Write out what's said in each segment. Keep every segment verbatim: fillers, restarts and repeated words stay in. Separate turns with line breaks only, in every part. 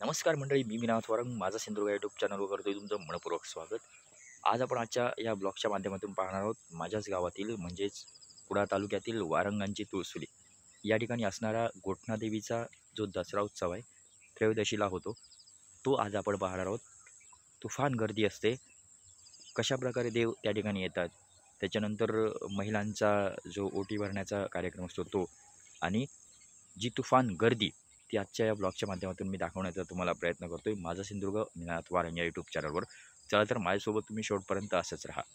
नमस्कार मंडळी, मी विनाथ वारंग माझा सिंधुदुर्ग यूट्यूब चॅनलवर करतोय तुमचं मनपूर्वक स्वागत। आज आपण आजच्या या ब्लॉगच्या माध्यमातून पाहणार आहोत माझ्याच गावातील म्हणजेच कुडाळ तालुक्यातील वारंगांची तुळसुली या ठिकाणी असणारा गोठणा देवीचा जो दसरा उत्सव आहे त्रयोदशीला होतो तो आज आपण पाहणार आहोत। तुफान गर्दी असते, कशा प्रकारे देव त्या ठिकाणी येतात, त्याच्यानंतर महिलांचा जो ओटी भरण्याचा कार्यक्रम असतो तो, आणि जी तुफान गर्दी ती आजच्या या ब्लॉगच्या माध्यमातून मी दाखवण्याचा तुम्हाला प्रयत्न करतोय माझा सिंधुदुर्ग विनाथ वारंग या यूट्यूब चॅनलवर। चला तर माझ्यासोबत तुम्ही शेवटपर्यंत असंच राहा।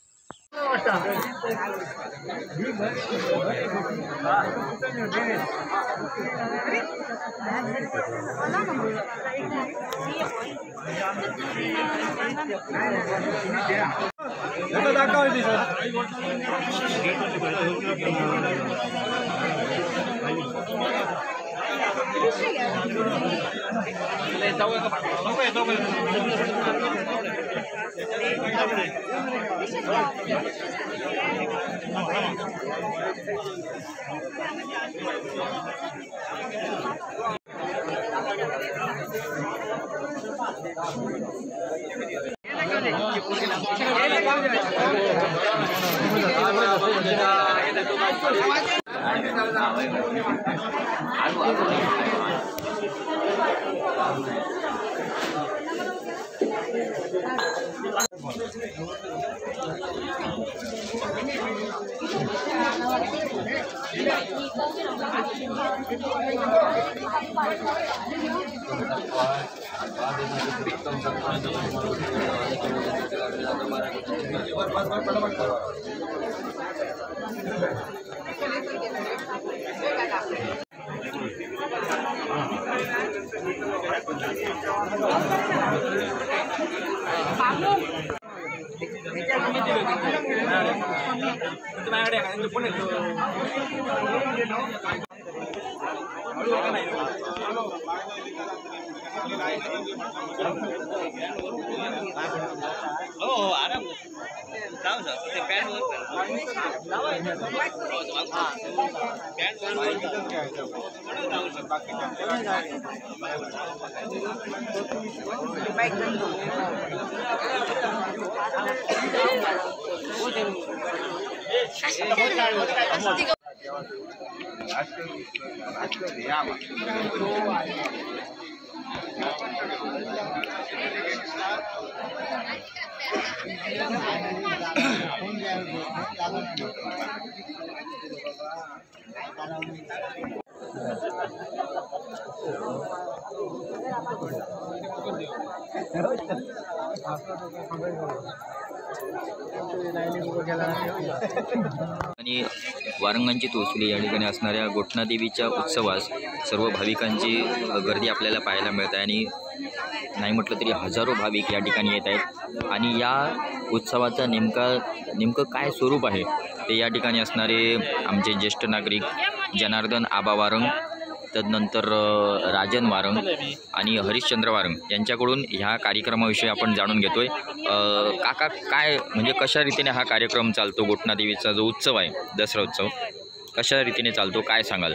आणि वारंगांची तुळसुली या ठिकाणी असणाऱ्या गोठणा देवीच्या उत्सवास सर्व भाविकांची गर्दी आपल्याला पाहायला मिळत आहे आणि नाही म्हटलं तरी हजारो भाविक या ठिकाणी येत आहेत। आणि या उत्सवाचा नेमका नेमकं काय स्वरूप आहे ते या ठिकाणी असणारे आमचे ज्येष्ठ नागरिक जनार्दन आबा वारंग, तदनंतर राजन वारंग आणि हरिश्चंद्र वारंग यांच्याकडून ह्या कार्यक्रमाविषयी आपण जाणून घेतोय। काका, काय म्हणजे कशा रीतीने हा कार्यक्रम चालतो? गोठणा देवीचा जो उत्सव आहे दसरा उत्सव कशा रीतीने चालतो, काय सांगाल?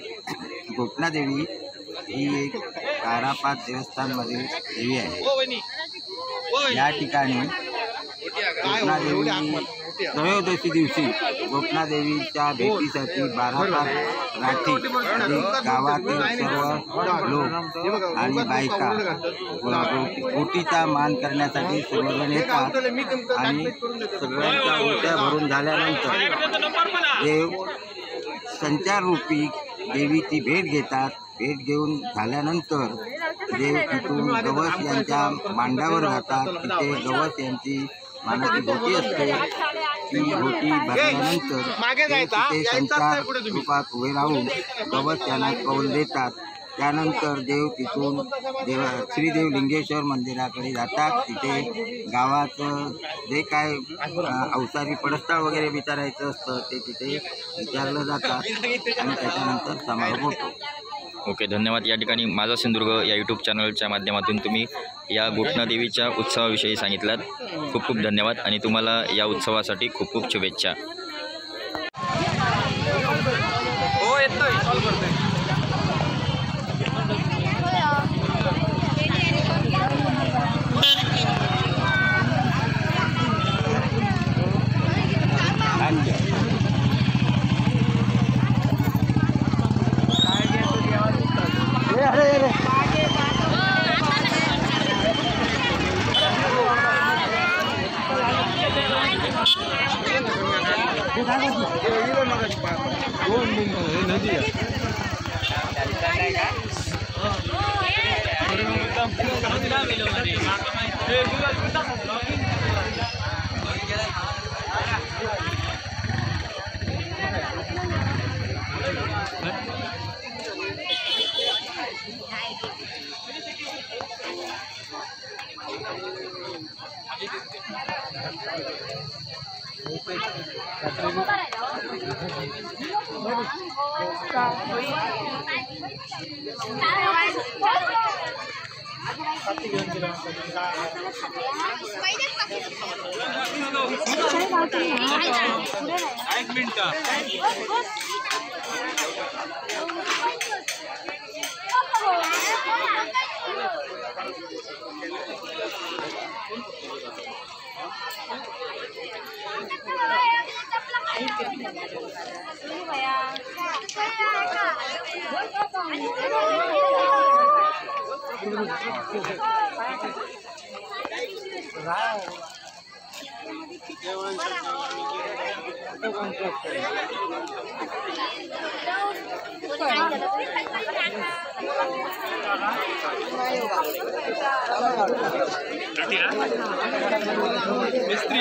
गोठणा देवी ही एक तारापाट देवस्थानमध्ये देवी आहे। या ठिकाणी गोठणा देवी त्रयोदशी दिवशी गोठणा देवीच्या भेटीसाठी बारा तास राठी गावातील सर्व लोक आणि बायका ओटीचा मान करण्यासाठी सर्वजण येतात आणि सगळ्यांच्या ओट्या भरून झाल्यानंतर देव संचाररूपी देवीची भेट घेतात। भेट घेऊन झाल्यानंतर देव तिथून गवस यांच्या मांडावर जातात। तिथे गवस यांची मानाची भोटी असते, ती भोटी भरल्यानंतर तिथे संचार रूपात उभे राहून गवस त्यांना कौल देतात। त्यानंतर देव तिथून देव श्रीदेव लिंगेश्वर मंदिराकडे जातात। तिथे गावाचं जे काय अवसारी पडस्थळ वगैरे विचारायचं असतं ते तिथे विचारलं जातात आणि त्याच्यानंतर समारोप होतो।
ओके, धन्यवाद। या ठिकाणी माझा सिंधुदुर्ग या यूट्यूब चॅनलच्या माध्यमातून तुम्ही या गोठणा देवीच्या उत्सवाविषयी सांगितलात, खूप खूप धन्यवाद आणि तुम्हाला या उत्सवासाठी खूप खूप शुभेच्छा। हो, येतोय, सॉल्व करतोय।
एक मिनिट मिस्त्री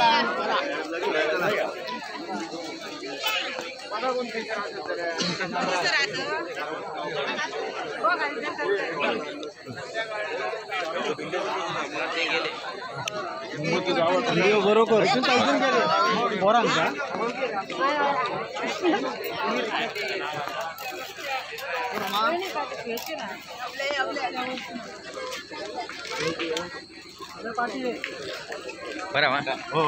बरोबर पोरांचा
बरं वा
हो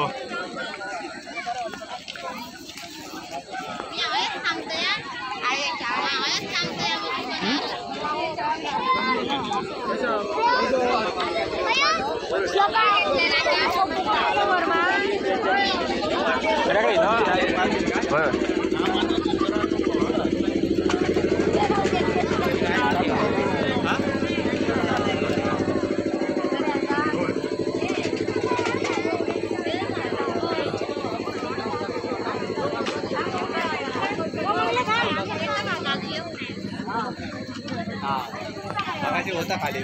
होता खाली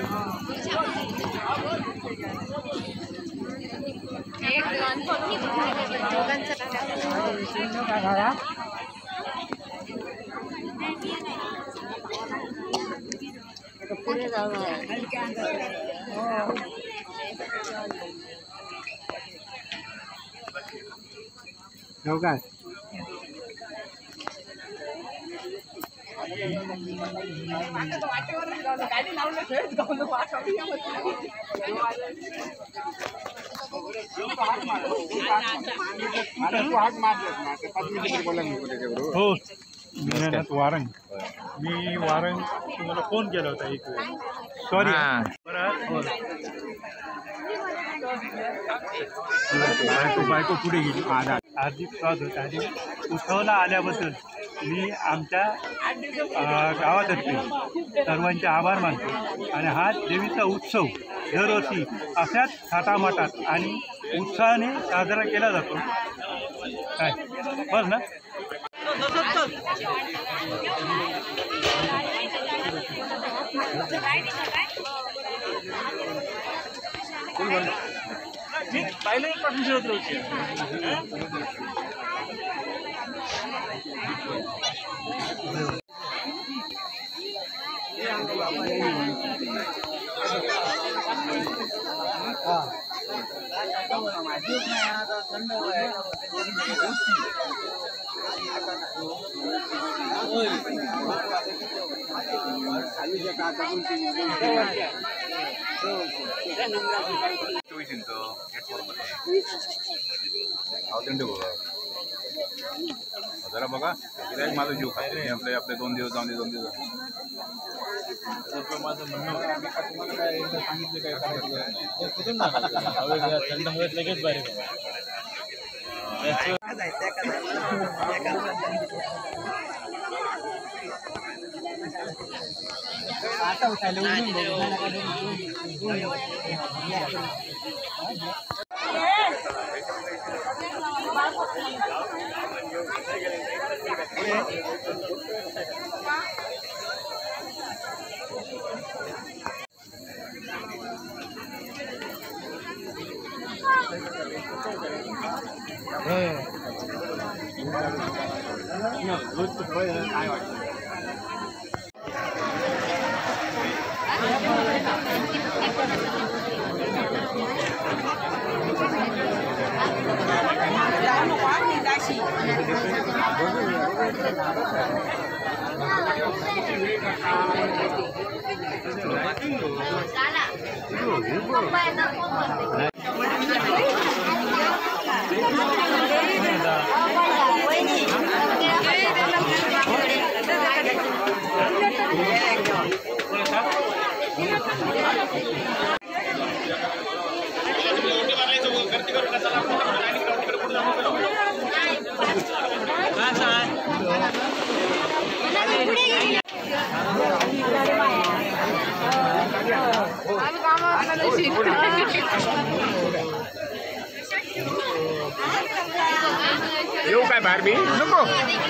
पुढे जाऊ
हो काय हो मेहनत वारंग मी वारंग तुम्हाला फोन केला होता एक वेळ सॉरी बायको बायको पुढे गेली हार्दिक स्वागत आणि उत्सवाला आल्याबद्दल मी आमच्या गावातर्फे सर्वांचे आभार मानतो आणि हा देवीचा उत्सव दरवर्षी अशाच थाटामाटात आणि उत्साहाने साजरा केला जातो काय बस ना पाहिलं एक पासून जरा बघा गिराईक माझा जीव खाते आपले आपले दोन दिवस जाऊन दे दोन दिवस माझं म्हणणं होतं मी का तुम्हाला काय एकदा सांगितले काय करायचं कुठून ना थंड हवेत लगेच बाहेर आता उठायला
येऊ काय बाहेर मी नको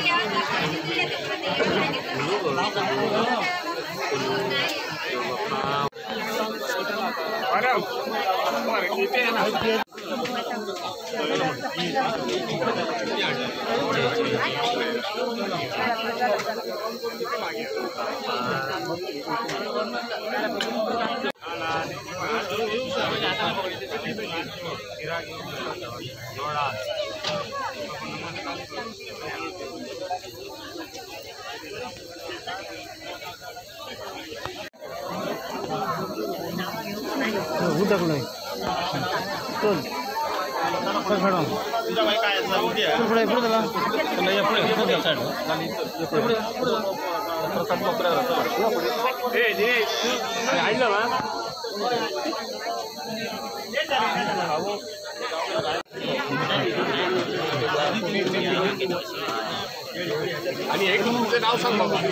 आणि एक तुमचं नाव सांग बाबा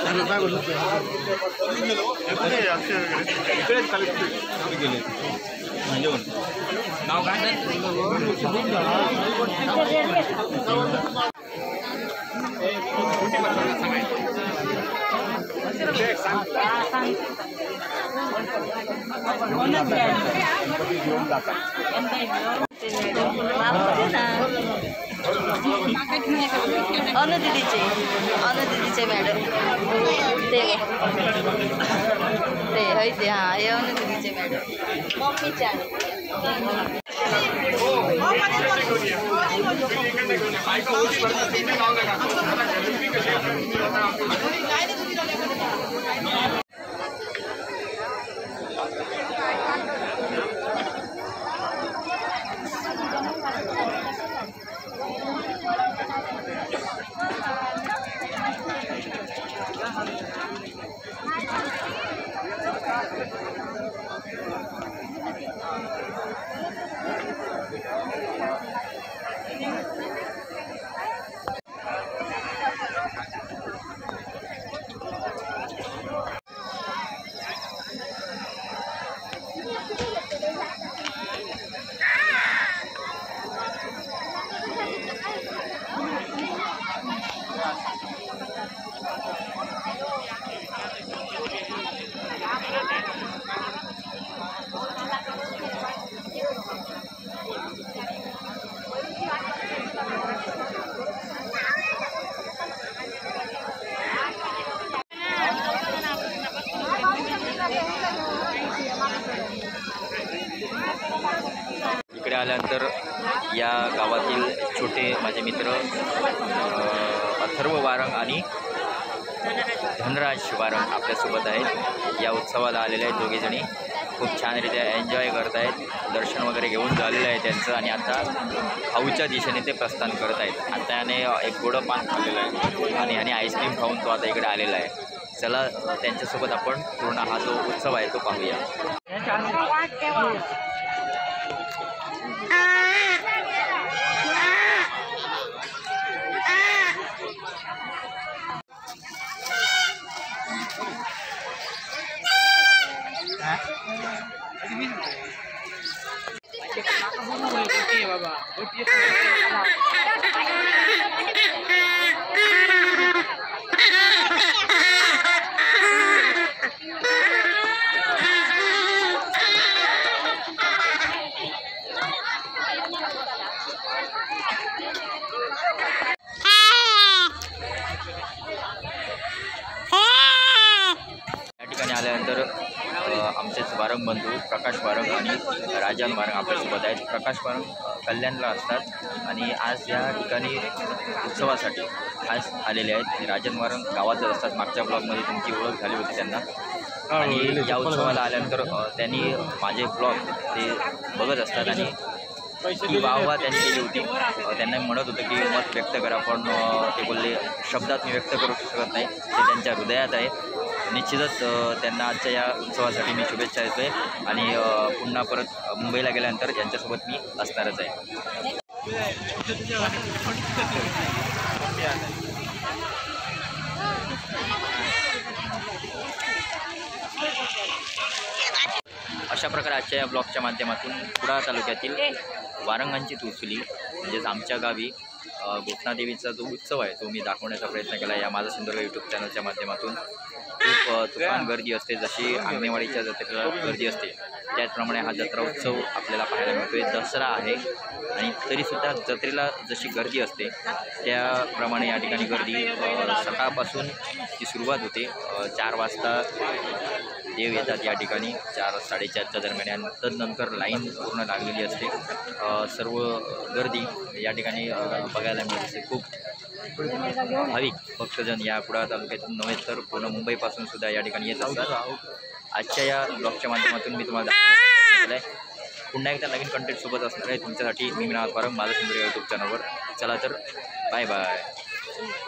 गेले नाव काय
अनु दिदीचे अनु दिदीचे मॅडम ते ते है ते हां हे अनु दिदीचे मॅडम मम्मीचे
इकडे आल्यानंतर या गावातील छोटे माझे मित्र अथर्व वारंग आणि धनराज वारंग आपल्यासोबत आहेत. या उत्सवाला आलेले आहेत दोघेजणी. खूप छानरित्या एन्जॉय करत आहेत. दर्शन वगैरे घेऊन झालेलं आहे त्यांचं आणि आता खाऊच्या दिशेने ते प्रस्थान करत आहेत. आता याने एक गोडं पान खाल्लेलं आहे आणि याने आईस्क्रीम खाऊन तो आता इकडे आलेला आहे. चला त्यांच्यासोबत आपण पूर्ण हा जो उत्सव आहे तो पाहूया. दोन बंधू प्रकाश वारंग आणि राजन वारंग आपल्यासोबत आहेत. प्रकाश वारंग अ, कल्याणला असतात आणि आज या ठिकाणी उत्सवासाठी आज आलेले आहेत. राजन वारंग गावातच असतात. मागच्या ब्लॉगमध्ये तुमची ओळख झाली होती त्यांना आणि या उत्सवाला आल्यानंतर अ, त्यांनी माझे ब्लॉग ते बघत असतात आणि ती वाहवा त्यांनी केली होती. अ, त्यांना म्हणत होतं की मत व्यक्त करा, पण अ, ते बोलले शब्दात मी व्यक्त करू शकत नाही, ते त्यांच्या हृदयात आहे. निश्चितच अ, त्यांना आजच्या या उत्सवासाठी मी शुभेच्छा देतो आहे आणि अ, पुन्हा परत अ, मुंबईला गेल्यानंतर यांच्यासोबत मी असणारच आहे. अशा प्रकारे आजच्या या ब्लॉगच्या माध्यमातून कुडाळ तालुक्यातील वारंगांची तुळसुली म्हणजेच आमच्या गावी अ, गोपनादेवीचा जो उत्सव आहे तो मी दाखवण्याचा प्रयत्न केला या माझा सिंधुदुर्ग यूट्यूब चॅनलच्या माध्यमातून. खूप अ, तुफान गर्दी असते, जशी आंगणेवाडीच्या जत्रेला गर्दी असते त्याचप्रमाणे हा जत्रा उत्सव आपल्याला पाहायला मिळतो आहे. दसरा आहे आणि तरीसुद्धा जत्रेला जशी गर्दी असते त्याप्रमाणे या ठिकाणी गर्दी अ, सकाळपासून ती सुरुवात होते. अ, चार वाजता देव येतात या ठिकाणी चार साडेचारच्या दरम्यान आणि तदनंतर लाईन पूर्ण लागलेली असते. अ, सर्व गर्दी या ठिकाणी अ, बघायला मिळत असते. खूप भाविक भक्तजन या कुडाळ तालुक्यातून नव्हे तर पूर्ण मुंबईपासून सुद्धा या ठिकाणी येत असतात. आजच्या या ब्लॉगच्या माध्यमातून मी तुम्हाला दाखवण्याचा प्रयत्न केला आहे. पुन्हा एकदा नवीन कंटेंटसोबत असणार आहे तुमच्यासाठी. मी विनायक वारंग माझा सिंधुदुर्ग यूट्यूब चॅनलवर. चला तर बाय बाय.